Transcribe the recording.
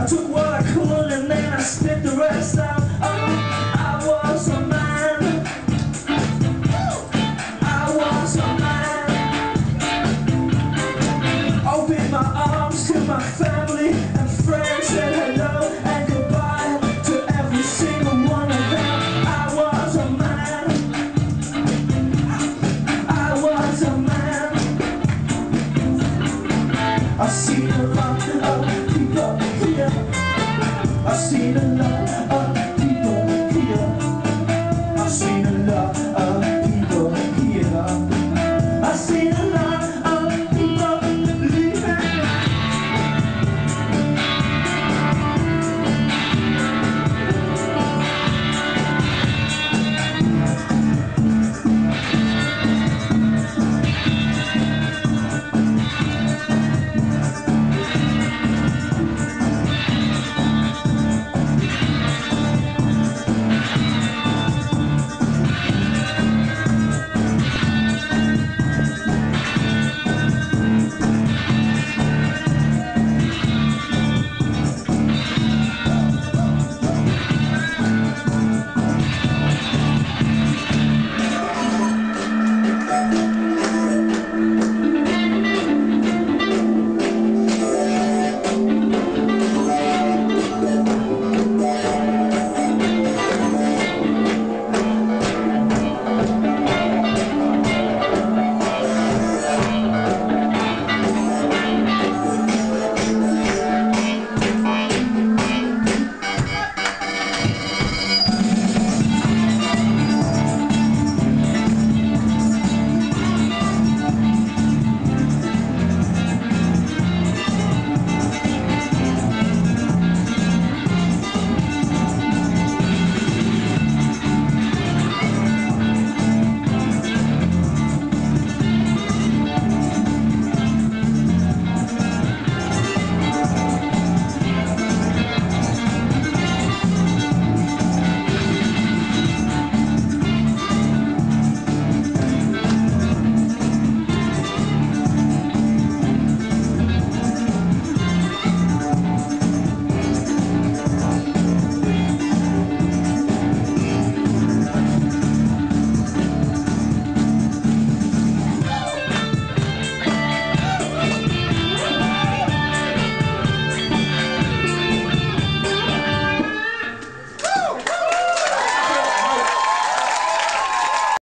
I took what I could and then I spit the rest out. Oh, I was a man. I was a man. Opened my arms to my family and friends, said hello and goodbye to every single one of them. I was a man. I was a man. I see the light.